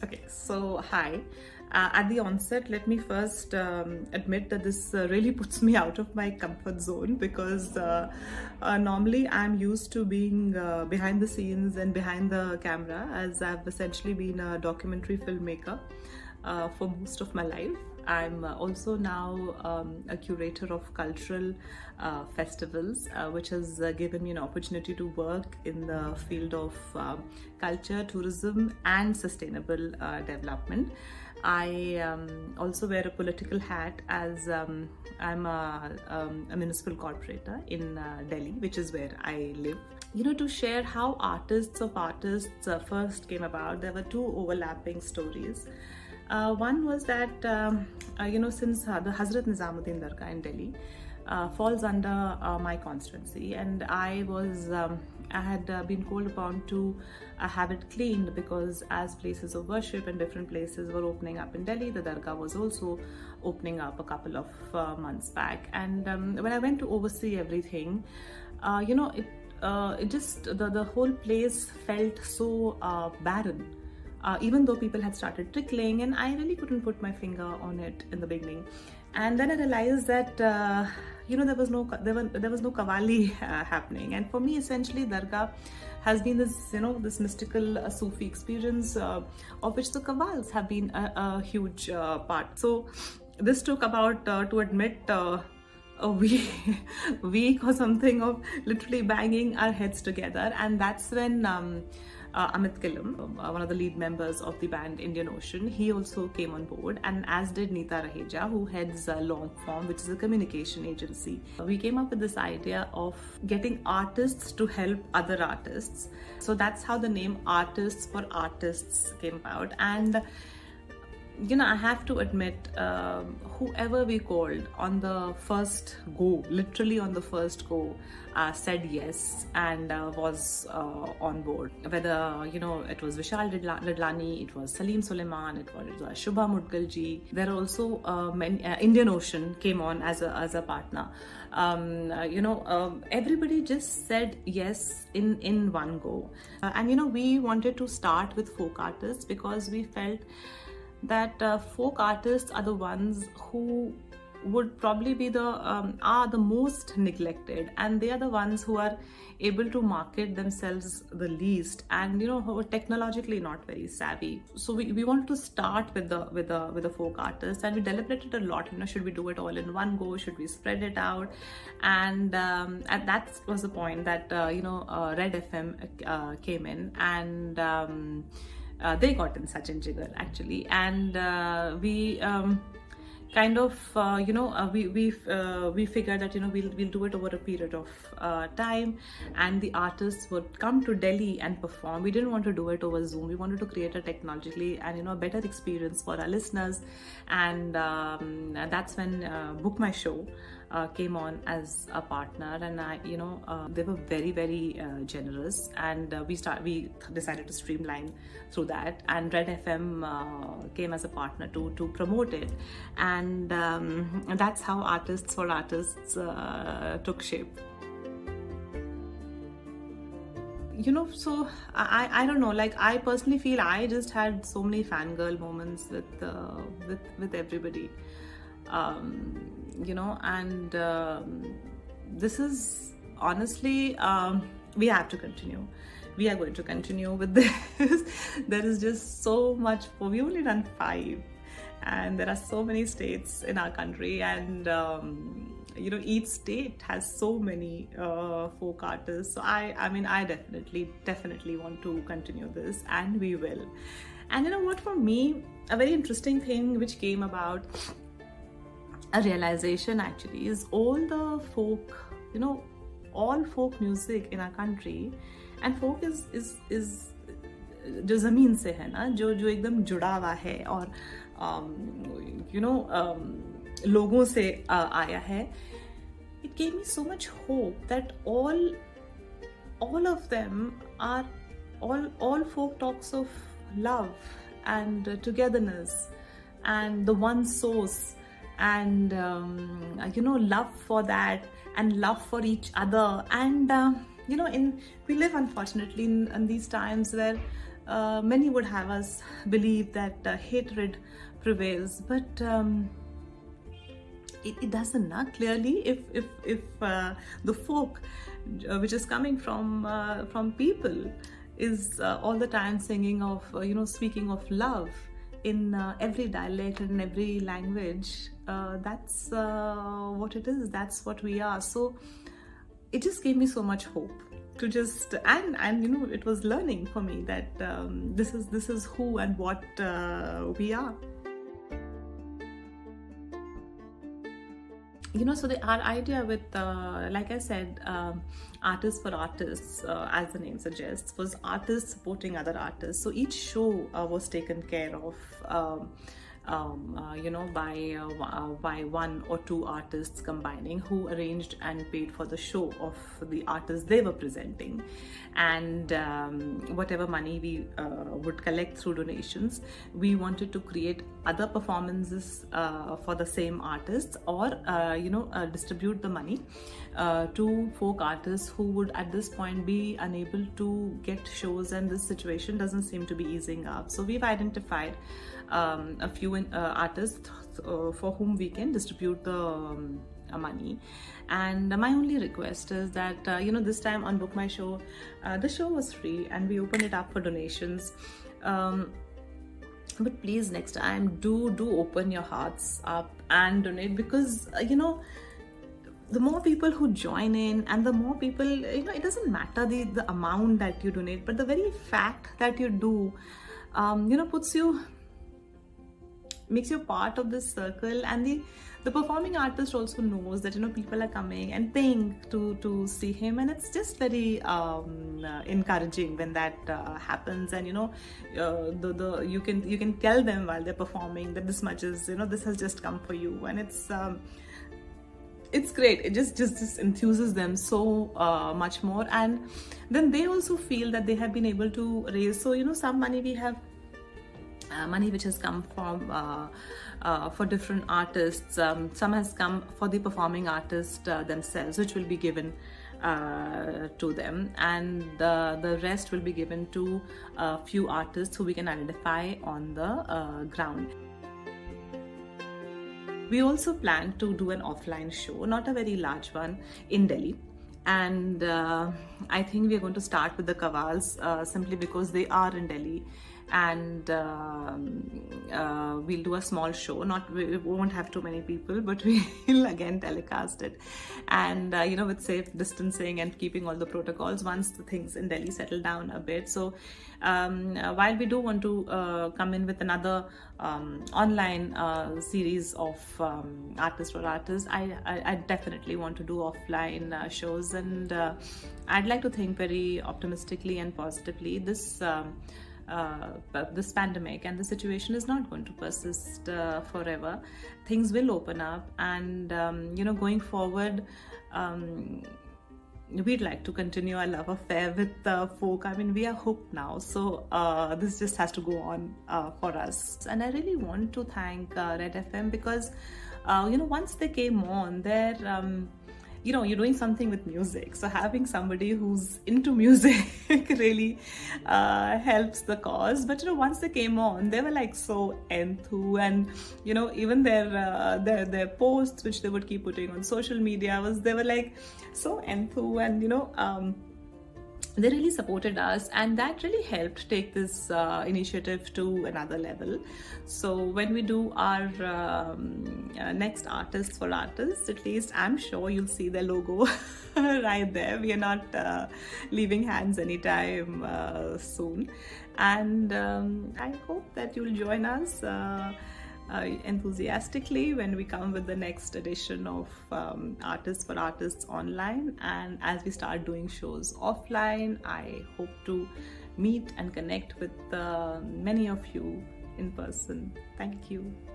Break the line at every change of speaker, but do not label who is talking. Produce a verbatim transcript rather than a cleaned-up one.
Okay, so hi. Uh, at the onset, let me first um, admit that this uh, really puts me out of my comfort zone because uh, uh, normally I'm used to being uh, behind the scenes and behind the camera, as I've essentially been a documentary filmmaker uh, for most of my life. I'm uh, also now um, a curator of cultural uh, festivals, uh, which has uh, given me an opportunity to work in the field of um, culture, tourism, and sustainable uh, development. I um, also wear a political hat as um, I'm a, um, a municipal corporator in uh, Delhi, which is where I live. You know, to share how Artists of Artists uh, first came about, there were two overlapping stories. Uh, one was that, um, uh, you know, since uh, the Hazrat Nizamuddin Dargah in Delhi uh, falls under uh, my constituency, and I was, um, I had uh, been called upon to uh, have it cleaned because as places of worship and different places were opening up in Delhi, the Dargah was also opening up a couple of uh, months back. And um, when I went to oversee everything, uh, you know, it, uh, it just, the, the whole place felt so uh, barren. Uh, even though people had started trickling, and I really couldn't put my finger on it in the beginning. And then I realized that uh, you know there was no there was there was no Qawwali uh, happening. And for me, essentially, Dargah has been this you know this mystical uh, Sufi experience uh, of which the Qawwals have been a, a huge uh, part. So this took about uh, to admit. Uh, a week, week or something of literally banging our heads together, and that's when um, uh, Amit Kilam, uh, one of the lead members of the band Indian Ocean, he also came on board, and as did Neeta Raheja, who heads uh, Longform, which is a communication agency. We came up with this idea of getting artists to help other artists. So that's how the name Artists for Artists came about. And you know, I have to admit, um, whoever we called on the first go, literally on the first go, uh, said yes and uh, was uh, on board. Whether, you know, it was Vishal Dadlani, it was Salim Suleiman, it was, it was Shubha Mudgalji. There are also uh, many, uh, Indian Ocean came on as a, as a partner. Um, uh, you know, um, everybody just said yes in, in one go. Uh, and, you know, we wanted to start with folk artists because we felt that uh, folk artists are the ones who would probably be the um, are the most neglected, and they are the ones who are able to market themselves the least, and you know who are technologically not very savvy. So we, we wanted to start with the with the with the folk artists, and we deliberated a lot. You know, should we do it all in one go? Should we spread it out? And um, and that was the point that uh, you know uh, Red F M uh, came in, and um, Uh, they got in Sachin Jigar actually, and uh, we um, kind of uh, you know uh, we we uh, we figured that you know we'll we'll do it over a period of uh, time, and the artists would come to Delhi and perform. We didn't want to do it over Zoom. We wanted to create a technologically and you know a better experience for our listeners, and um, that's when uh, Book My Show Uh, came on as a partner, and I, you know, uh, they were very, very uh, generous, and uh, we start we decided to streamline through that. And Red F M uh, came as a partner to to promote it, and um, that's how Artists for Artists uh, took shape. You know, so I I don't know. Like I personally feel I just had so many fangirl moments with uh, with with everybody. Um, you know, and um, this is honestly, um, we have to continue. We are going to continue with this. There is just so much. We only done five, and there are so many states in our country, and um, you know, each state has so many uh, folk artists. So I, I mean, I definitely, definitely want to continue this, and we will. And you know what? For me, a very interesting thing which came about. A realization actually is all the folk, you know, all folk music in our country, and folk is is is जो ज़मीन से है ना, जो जो एकदम जुड़ा हुआ है और um, you know um, लोगों से uh, आया है. It gave me so much hope that all all of them are all all folk talks of love and uh, togetherness and the one source. And um, you know, love for that, and love for each other, and uh, you know, in we live unfortunately in, in these times where uh, many would have us believe that uh, hatred prevails, but um, it, it doesn't. Nah? Clearly, if if if uh, the folk uh, which is coming from uh, from people is uh, all the time singing of uh, you know speaking of love in uh, every dialect and in every language, uh, that's uh, what it is. That's what we are. So it just gave me so much hope to just and and you know it was learning for me that um, this is this is who and what uh, we are. You know, so the our idea with, uh, like I said, um, artists for artists, uh, as the name suggests, was artists supporting other artists. So each show uh, was taken care of, um, um, uh, you know, by uh, uh, by one or two artists combining, who arranged and paid for the show of the artists they were presenting, and um, whatever money we uh, would collect through donations, we wanted to create other performances uh, for the same artists, or uh, you know uh, distribute the money uh, to folk artists who would at this point be unable to get shows, and this situation doesn't seem to be easing up. So we've identified um, a few uh, artists uh, for whom we can distribute the um, uh, money. And my only request is that uh, you know this time on Book My Show, uh, the show was free and we opened it up for donations. Um, but please, next time, do do open your hearts up and donate, because uh, you know the more people who join in, and the more people, you know it doesn't matter the the amount that you donate, but the very fact that you do um, you know puts you makes you part of this circle. And the the performing artist also knows that you know people are coming and paying to to see him, and it's just very um, uh, encouraging when that uh, happens. And you know uh, the the you can you can tell them while they're performing that this much is, you know this has just come for you, and it's um, it's great. It just just, just enthuses them so uh, much more, and then they also feel that they have been able to raise. So you know some money we have Uh, money which has come from uh, uh, for different artists. Um, some has come for the performing artist uh, themselves, which will be given uh, to them, and the, the rest will be given to a few artists who we can identify on the uh, ground. We also plan to do an offline show, not a very large one, in Delhi. And uh, I think we are going to start with the Qawwals uh, simply because they are in Delhi. And um, uh, we'll do a small show. Not we won't have too many people, but we'll again telecast it, and uh, you know with safe distancing and keeping all the protocols once the things in Delhi settle down a bit. So um, uh, while we do want to uh, come in with another um, online uh, series of um, artists for artists, I, I, I definitely want to do offline uh, shows, and uh, I'd like to think very optimistically and positively. This um, Uh, this pandemic and the situation is not going to persist uh, forever. Things will open up, and um, you know going forward, um, we'd like to continue our love affair with uh, folk. I mean, we are hooked now, so uh, this just has to go on uh, for us. And I really want to thank uh, Red F M, because uh, you know once they came on, they're um, you know, you're doing something with music. So having somebody who's into music really uh, helps the cause. But, you know, once they came on, they were like so enthu, and, you know, even their, uh, their, their posts, which they would keep putting on social media, was, they were like so enthu, and, you know, um, they really supported us, and that really helped take this uh, initiative to another level. So when we do our um, uh, next Artists for Artists, at least I'm sure you'll see their logo right there. We are not uh, leaving hands anytime uh, soon, and um, I hope that you'll join us uh, Uh, enthusiastically when we come with the next edition of um, Artists for Artists online. And as we start doing shows offline, I hope to meet and connect with uh, many of you in person. Thank you.